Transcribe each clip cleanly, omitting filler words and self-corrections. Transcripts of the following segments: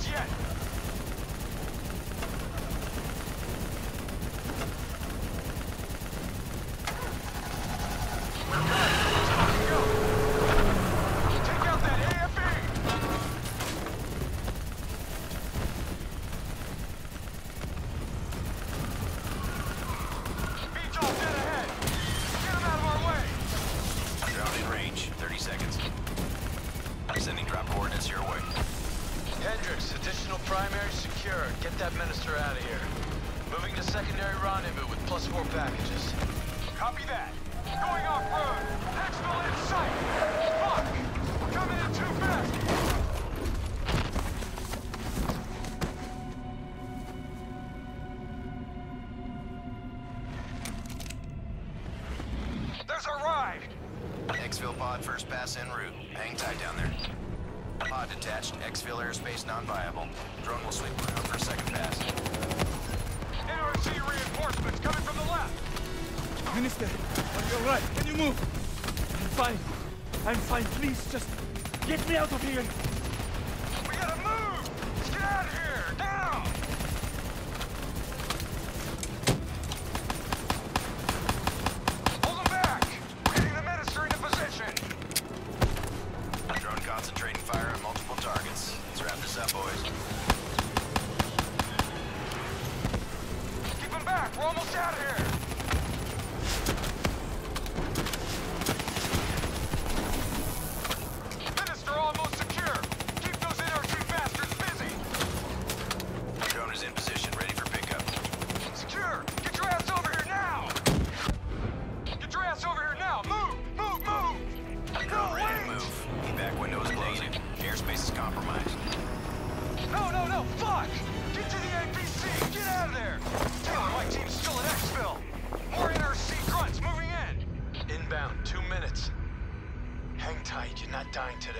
Just yet. Additional primary secured. Get that minister out of here. Moving to secondary rendezvous with +4 packages. Copy that. Going off-road. Exfil in sight. Fuck! We're coming in too fast. There's our ride. Exfil pod first pass en route. Hang tight down there. Pod detached. Exfil airspace non-viable. Drone will sweep around for a second pass. NRC reinforcements coming from the left. Minister, are you alright? Can you move? I'm fine. I'm fine. Please, just get me out of here. We gotta move! Let's get out of here! Now! Hold them back! We're getting the minister into position! Drone concentrating fire on multiple targets. Let's wrap this up, boys. Keep them back! We're almost out of here! Minister almost secure! Keep those NRC bastards busy! Drone is in position, ready for pickup. Secure! Get your ass over here now! Get your ass over here now! Move! Move! Move! Drone ready to move. Evac window is closing. Airspace is compromised. No! Fuck! Get to the APC! Get out of there! Taylor, my team's still at Exfil! More NRC grunts moving in! Inbound, 2 minutes. Hang tight, you're not dying today.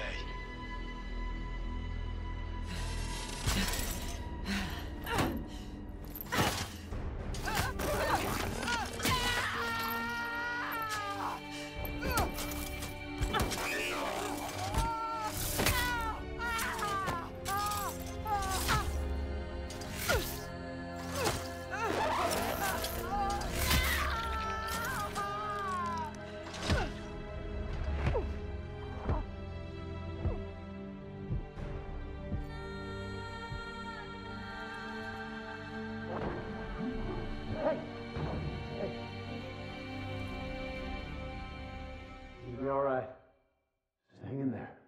You'll be alright. Just hang in there.